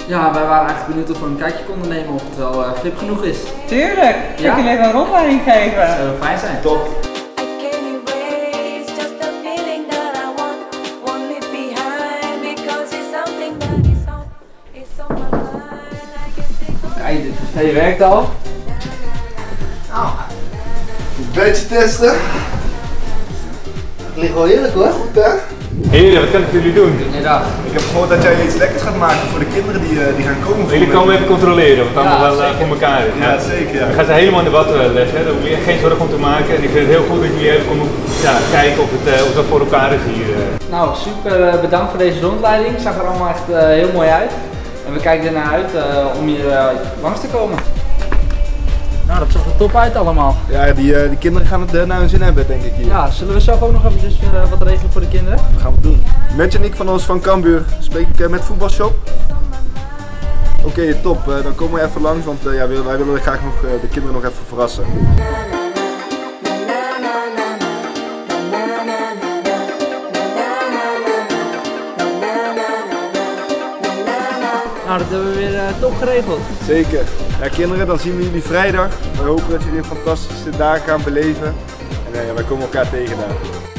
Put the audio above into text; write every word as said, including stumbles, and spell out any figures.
Ja, wij waren eigenlijk benieuwd of we een kijkje konden nemen of het wel uh, V I P genoeg is. Tuurlijk, ik ja? kan je even een rondleiding geven. Dat zou fijn zijn. Top. Kijk, dit café werkt al. Nou, een beetje testen. Het ligt wel heerlijk hoor. Goed hè? Heren, wat kan ik voor jullie doen? Goedendag. Ik heb gehoord dat jij iets lekkers gaat maken voor de kinderen die, uh, die gaan komen. Jullie komen even controleren of het allemaal ja, wel uh, voor elkaar is. Ja, ja zeker. Ja. Ik ga ze helemaal in de wat leggen, daar hoef je echt geen zorgen om te maken. En ik vind het heel goed dat jullie even komen ja, kijken of het, uh, of dat voor elkaar is hier. Uh. Nou, super uh, bedankt voor deze rondleiding. Het zag er allemaal echt uh, heel mooi uit. En we kijken ernaar uit uh, om hier uh, langs te komen. Nou, dat zag er top uit allemaal. Ja, die, uh, die kinderen gaan het uh, naar hun zin hebben, denk ik hier. Ja, zullen we zelf ook nog even dus, uh, wat regelen voor de kinderen? Dat gaan we doen. Mensen en ik van ons van Cambuur spreek ik uh, met Voetbalshop. Oké, okay, top. Uh, dan komen we even langs, want uh, ja, wij, wij willen graag nog, uh, de kinderen nog even verrassen. Nou, dat hebben we weer uh, top geregeld. Zeker. Ja, kinderen, dan zien we jullie vrijdag. We hopen dat jullie een fantastische dag gaan beleven. En uh, ja, wij komen elkaar tegen daar.